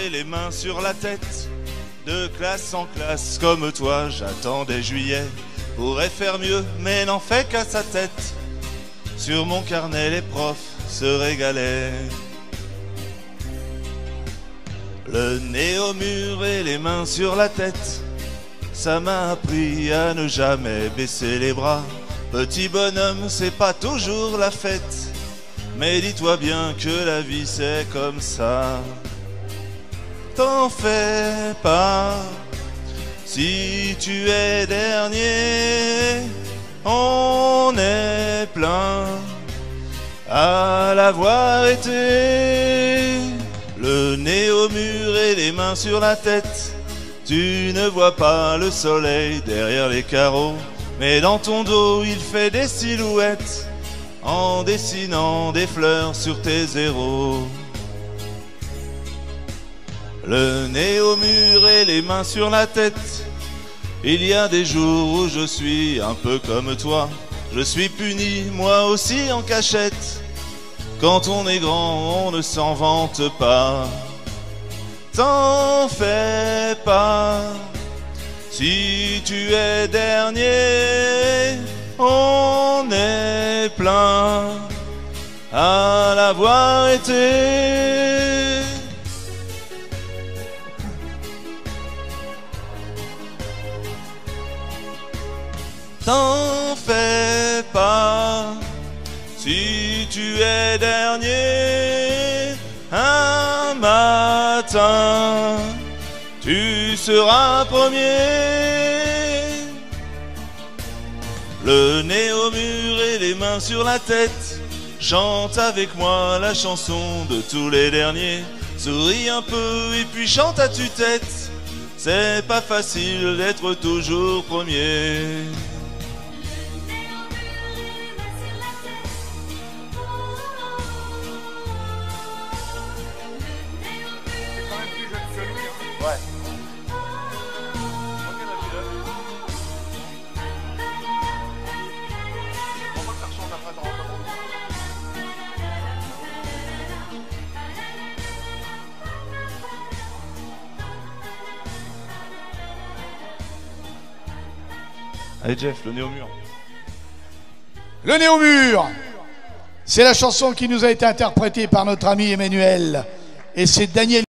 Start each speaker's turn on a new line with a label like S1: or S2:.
S1: et les mains sur la tête. De classe en classe comme toi, j'attendais juillet. Pourrait faire mieux, mais n'en fait qu'à sa tête. Sur mon carnet, les profs se régalaient. Le nez au mur et les mains sur la tête, ça m'a appris à ne jamais baisser les bras. Petit bonhomme, c'est pas toujours la fête, mais dis-toi bien que la vie c'est comme ça. T'en fais pas, si tu es dernier, on est plein à l'avoir été. Le nez au mur et les mains sur la tête, tu ne vois pas le soleil derrière les carreaux, mais dans ton dos il fait des silhouettes en dessinant des fleurs sur tes zéros. Le nez au mur et les mains sur la tête, il y a des jours où je suis un peu comme toi. Je suis puni, moi aussi en cachette. Quand on est grand, on ne s'en vante pas. T'en fais pas, si tu es dernier, on est plein à l'avoir été. T'en fais pas, si tu es dernier, un matin, tu seras premier. Le nez au mur et les mains sur la tête, chante avec moi la chanson de tous les derniers. Souris un peu et puis chante à tue-tête, c'est pas facile d'être toujours premier.
S2: Ouais.
S1: Allez Jeff, le nez au mur.
S2: Le nez au mur, c'est la chanson qui nous a été interprétée par notre ami Emmanuel. Et c'est Daniel